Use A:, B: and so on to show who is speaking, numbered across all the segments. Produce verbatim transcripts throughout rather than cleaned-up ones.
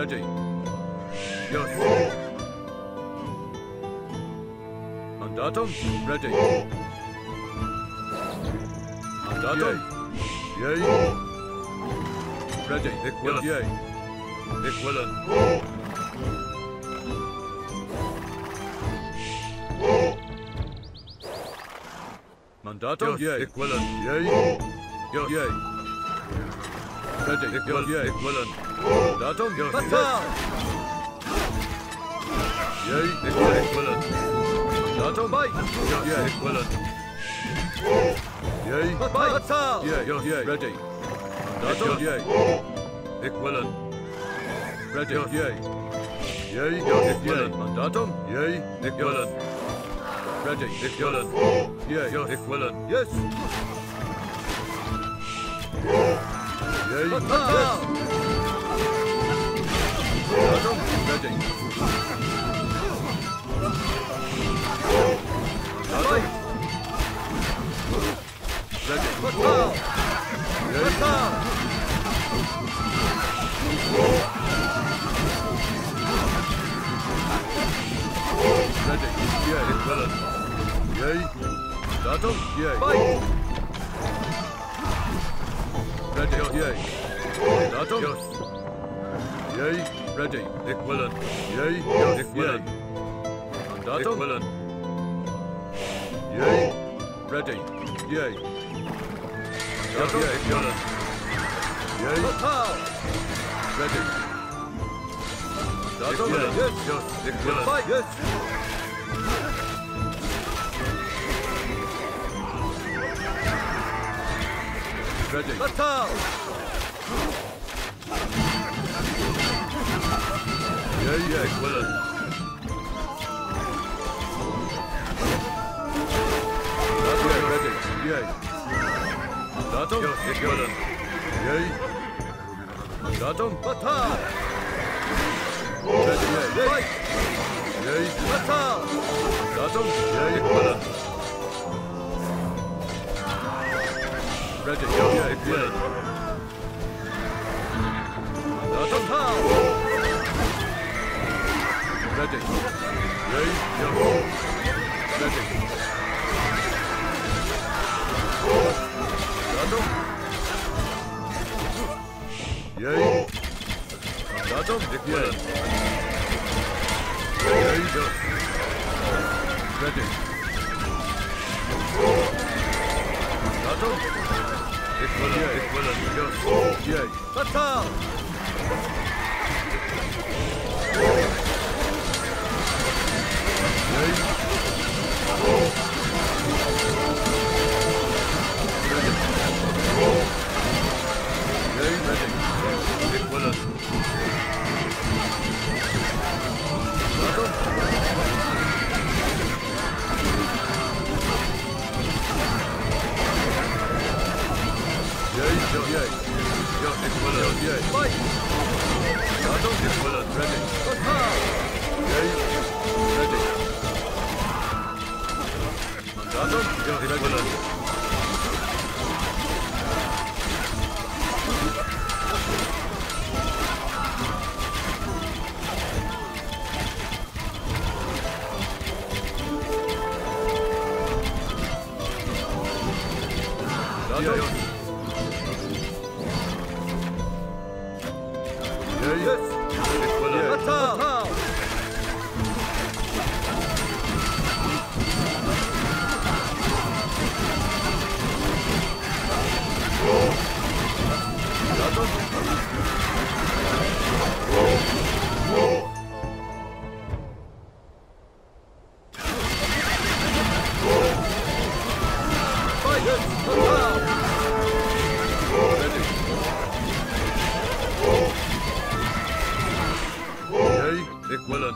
A: Ready. Yes. Mandatum. Ready. Mandatum. Yay. Ready. Equivalent. Yay. Equivalent. Mandatum. Yay. Equivalent. Yay. Yes. Yay. Ready. Equivalent. Yay. Equivalent. Mandatum. Yes. Yay. Equivalent. Mandatum. Bite. Yay. Equivalent. Yay. Bite. Yay. Yay. Ready. Mandatum. Yay. Equivalent. Ready. Yay. Yay. Equivalent. Mandatum. Yay. Equivalent. Ready. Equivalent. Yay. Equivalent. Yes. Yay. Yes. Mandatum. Ready. Mandatum. Ready. Yay. Ready. Yeah, equivalent. Yay. Mandatum. Yay. Fight. Ready. Yay. Mandatum. Yes. Yay. Ready. Equivalent. Yay. Yes. Equivalent. Mandatum. Equivalent. Yay. Ready. Yay. Mandatum. Yay. Equivalent. Yay. Ready. Mandatum. Yes. Yes. Equivalent. Fight. Yes. Ready. Battle! Yeah, yeah, equivalent. Yeah, ready. Yeah. Mandatum? Yes, equivalent. Yay. Mandatum? Battle! Ready, yay. Fight! Yay. Battle! Mandatum? Yay, equivalent. Ready, yeah, yeah, equivalent. Mandatum? Ready. Yay, yeah. Ready. Mandatum? Yay. Mandatum? Equivalent. Yay, yeah. Ready. Mandatum? Equivalent, yeah, equivalent, yes. Yay. Battle! Yay. Ready. Yay, ready. Equivalent. Battle? Yay, yay, yay. Yay, equivalent, yay. Fight! Battle, equivalent, ready. Yay, ready. Mandatum, yay, equivalent. Mandatum. Yes. Equivalent. Battle. Equivalent.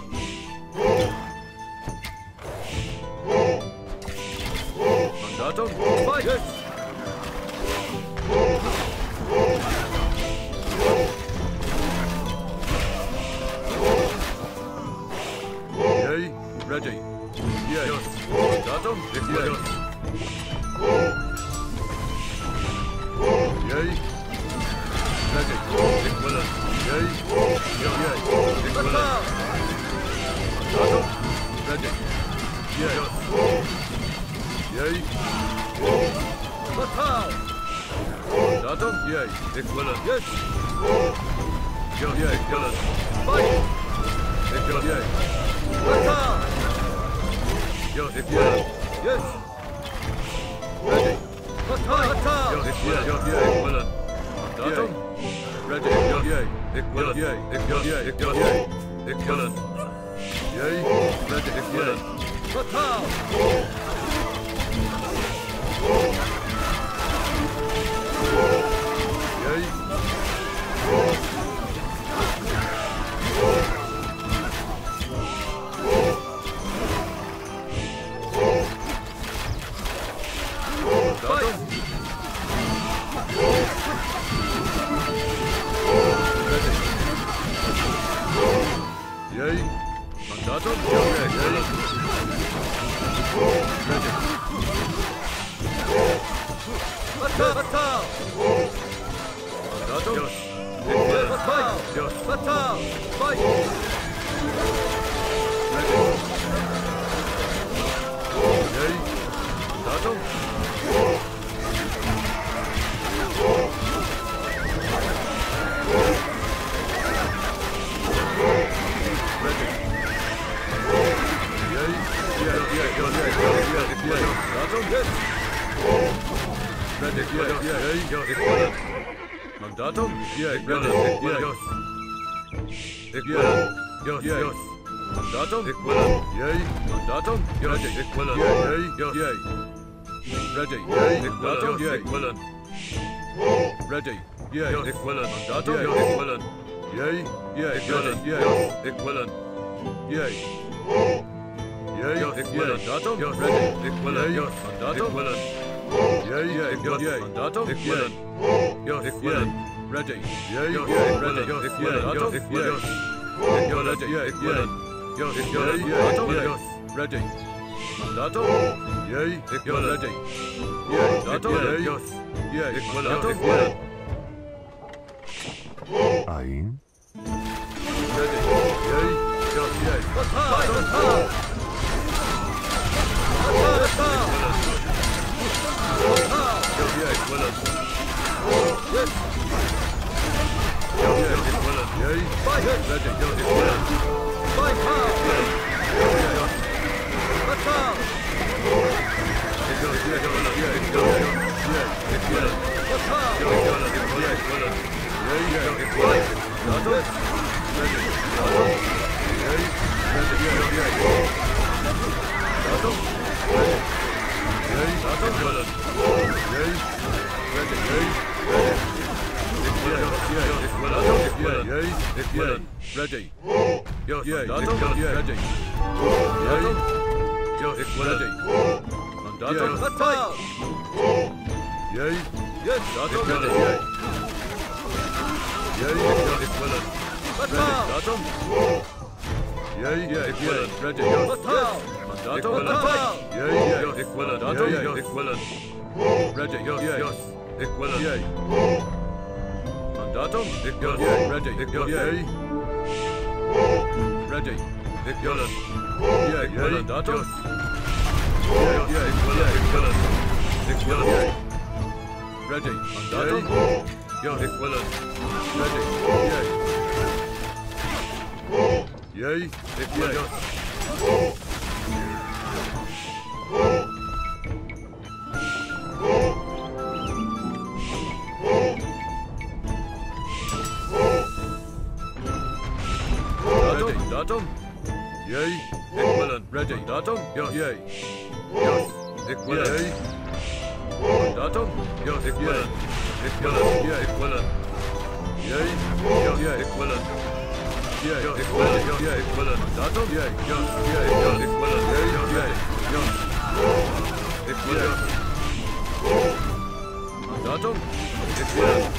A: Mandatum. Fight. Yes. Yay. Ready. Yay. Yes. Mandatum. Equivalent. Yay. Ready. Equivalent. Yay. Ready. Yes. Yay. Attack. Datum? Yay. Equivalent. Yes. Yo, yay. Equivalent. Fight. Equivalent. Yay. Attack. Yo, equivalent. Yes. Ready. Attack. Attack. Yo, equivalent. Yo, yay. Equivalent. Datum? Ready. Yo, yay. Equivalent. Yay. Equivalent. Yay. Equivalent. Yay. Equivalent. Yay. Ready. Equivalent. Attack. Yay. Fight. Ready. Yay. Mandatum. Yay. Yay. Ready. Attack! Attack! Mandatum. Yes. Attack! Yes. Attack! Fight! Ready. Yay. Mandatum. Ready. Yay. Yeah, yeah, yeah, yeah, yeah, yeah, yeah. Mandatum. Yes. Ready. Yeah, yeah, yeah, yeah. Mandatum. Yeah, ready. Yeah, yes. Equivalent. Yes, yes. Mandatum. Equivalent. Yay. Mandatum. Ready. Equivalent. Yeah, yay, yeah. Ready. Yay. Mandatum. Yeah, equivalent. Ready. Yeah, equivalent. Mandatum. Yeah, equivalent. Yay. Yeah, equivalent. Yeah, equivalent. Yay. Yay. Equivalent. Mandatum. Ready. Equivalent. Mandatum. Equivalent. Yay. Yeah, equivalent. Mandatum. Equivalent. Equivalent. Ready. Yay. Yeah, ready. Equivalent. Mandatum. Equivalent. Equivalent. Yeah, equivalent. Equivalent. Yeah, ready. Mandatum. Yay. Equivalent. Ready. Yeah, mandatum. Yes. Yeah, equivalent. Equivalent.
B: Ain.
A: Ready. Yay. Yes, yay. Attack! Attack! Attack! Attack! Yeah, equivalent. Yes. Yeah, equivalent. Yay. Fight. Ready. Yeah, equivalent. Fight hard. Yeah. Attack! Yeah, equivalent. Yeah, equivalent. Yeah, equivalent. Attack! Yeah, equivalent. Yeah, equivalent. Yeah, yeah, equivalent. Attack! Ready. Attack! Yay. Ready. Yeah, yeah. Attack! Ready. Yay. Attack! Equivalent. Yay. Ready. Yay. Ready. Equivalent. Yeah, equivalent. Yeah, yay. Equivalent. Ready. Yeah, yeah, equivalent. Ready. Yay. Yeah, equivalent. Mandatum. Attack! Yay. Yes. Mandatum. Ready. Yay. Yay. Equivalent. Mandatum. Yay. Yeah, equivalent. Ready. Attack! Mandatum. Attack! Yay. Yeah, equivalent. Mandatum. Yeah, equivalent. Ready. Yes. Yes. Equivalent. Yay. Mandatum. Equivalent. Yay. Ready. Equivalent. Yay. Ready. Equivalent. Yeah, equivalent. Mandatum. Yeah, yeah, equivalent. Equivalent. Equivalent. Yay. Ready. Mandatum. Yeah, equivalent. Ready. Yay. Yay. Equivalent. Datum? Yay. Equivalent. Ready. Datum? Yes. Yay. Yes. Equivalent. Yay. Datum? Yes. Equivalent. Equivalent. Yeah. Equivalent. Yay. Yes. Yeah. Equivalent. Yeah. Equivalent. Yeah. Equivalent. Datum? Yay. Yes. Yeah. Yes. Equivalent. Yay. Yay. Yes. Equivalent. Datum? Equivalent.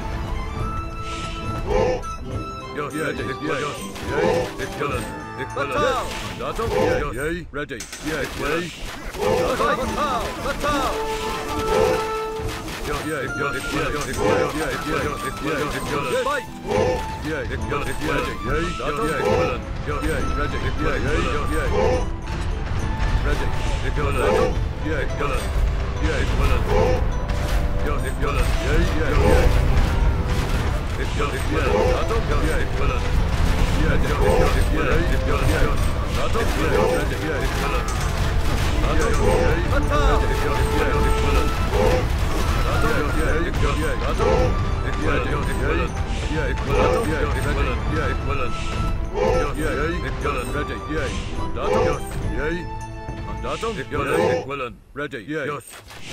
A: Yes, yeah, ready. Yeah, yes. Yay. Equivalent. Equivalent. Datum. Yeah, yay. Ready. Yeah, yay. Datum. Ready, yes.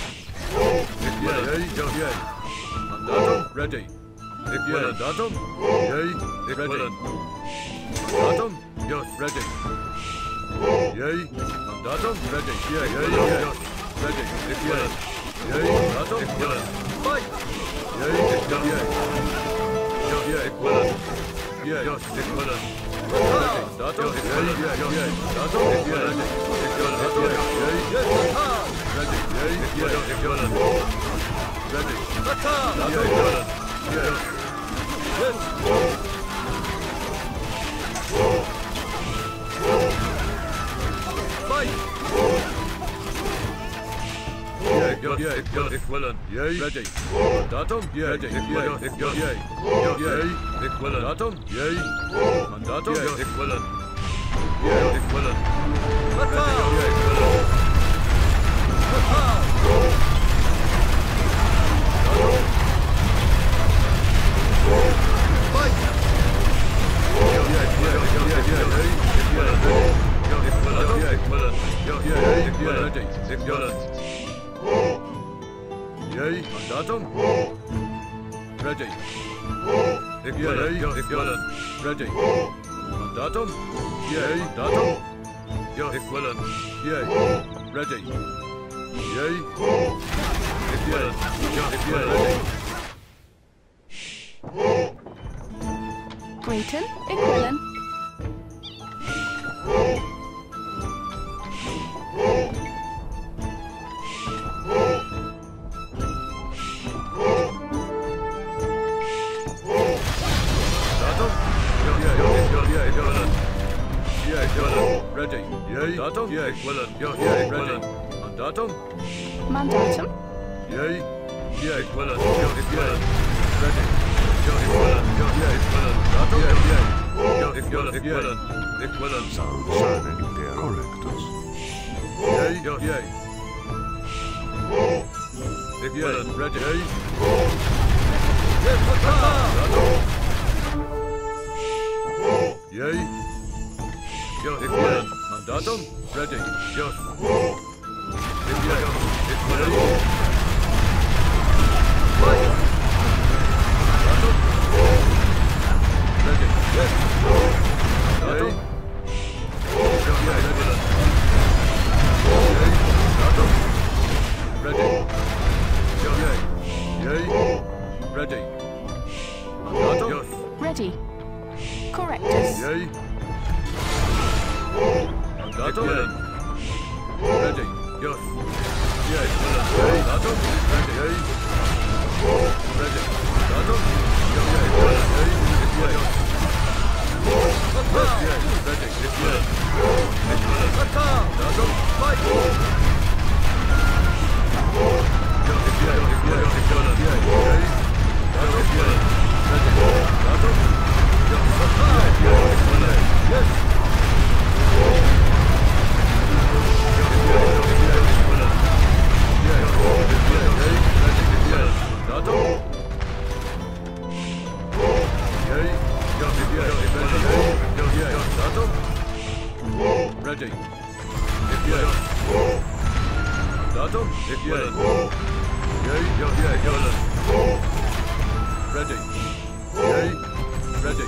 A: Mandatum, ready. Mandatum, yay, ready. Mandatum, yes, ready. Yay, mandatum, ready. Yay, yay, yes, ready. Yay, mandatum, yes. Fight. Yay, yay, yay. Yay, yay, yes, mandatum, yay, yay, yay. Mandatum, yay, ready, yay, yay, ready. Attack! Yes. Yes. Fight! Yeah, yeah, yeah, equivalent. Yay, ready. Mandatum, yay, ready. Yay, yay, yay, equivalent. Mandatum, yay. Mandatum, equivalent. Yeah, equivalent. Attack! Yeah, equivalent. Attack! Fight! Yeah, yeah, yeah, yeah, yeah, yeah, Yay, mandatum. Ready. Yay, equivalent. Ready. Mandatum. Yay, datum. Equivalent. Yay. Ready. Yay. Equivalent. Equivalent.
B: Grayton, equivalent.
A: Ready. Yay. Datum. Yay. Equivalent. Yay. Ready. Mandatum.
B: Mandatum.
A: Yay. Yay. Equivalent. Yay. Equivalent. Ready. Yay. Equivalent. Yay. Equivalent. Datum. Yay. Yay. Equivalent. Equivalent. Equivalent.
C: Sound serving their correctors.
A: Yay. Yay. Equivalent. Ready. Yay. Yes. Datum. Yay. Equivalent. Mandatum. Ready. Yes. Equivalent. Equivalent. Fire. Mandatum. Ready. Yes. Mandatum. Equivalent. Yay. Mandatum. Ready. Yay. Yay. Ready. Mandatum. Yes.
B: Ready. Correctus.
A: Yay. Mandatum. Ready. Yes. Yay. Mandatum. Ready. Yay. Ready. Mandatum. Yay. Yay. Yay. Attack. Yay. Ready. Yay. Attack. Mandatum. Fight. Yay. Yay. Yay. Yay. Yay. Ready. Mandatum. Attack. Yay. Yes. Ready. Datum. Ready. Ready. Ready.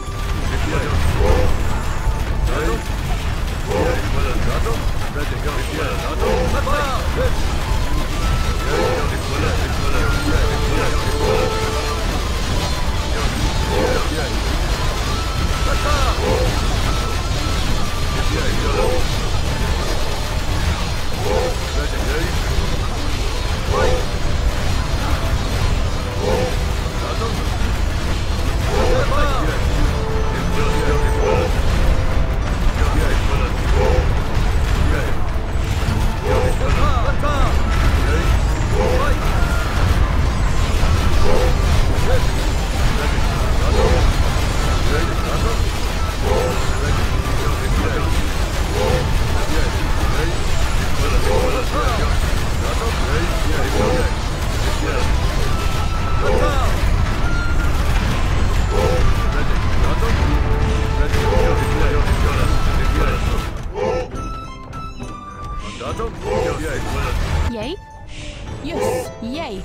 B: Yay. Yes. Yay.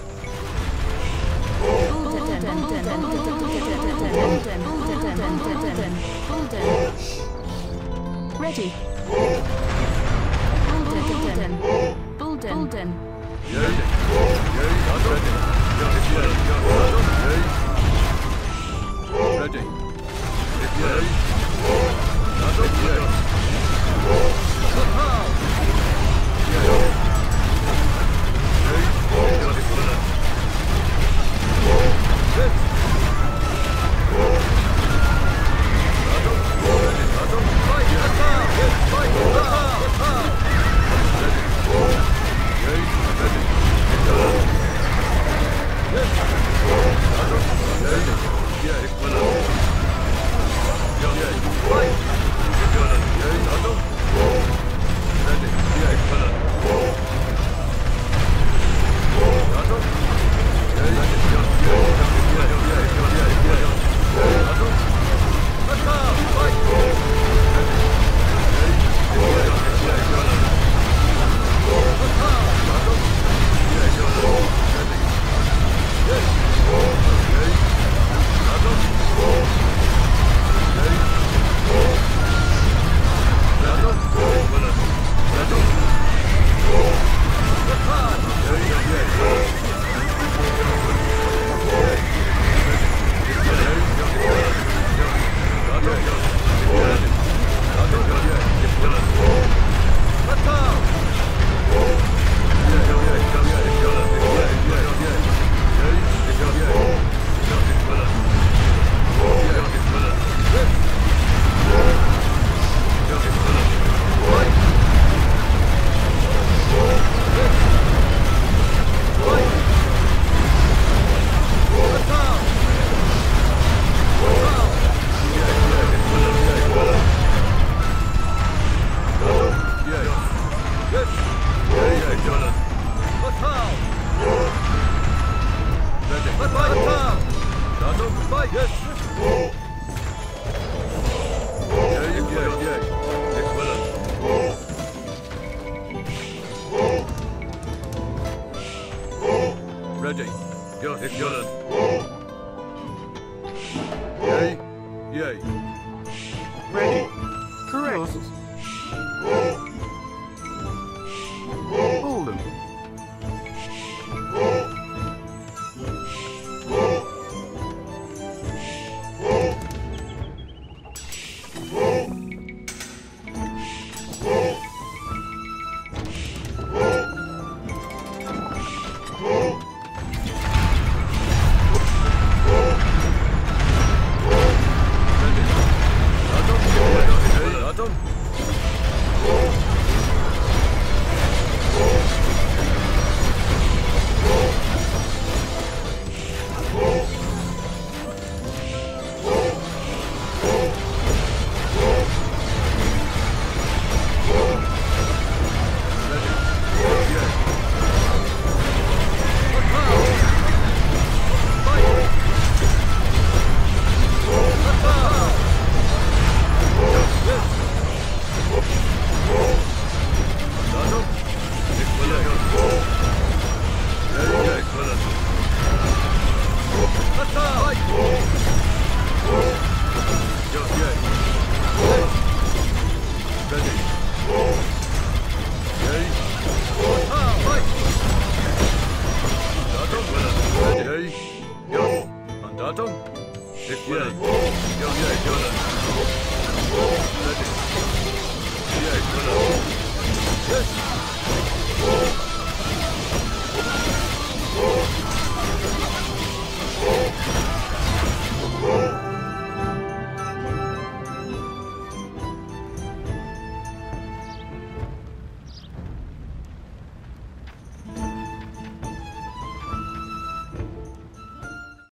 B: Ready. Bulden. Bulden.
A: Ready. Ready. Go, Nick, Yay. Yay.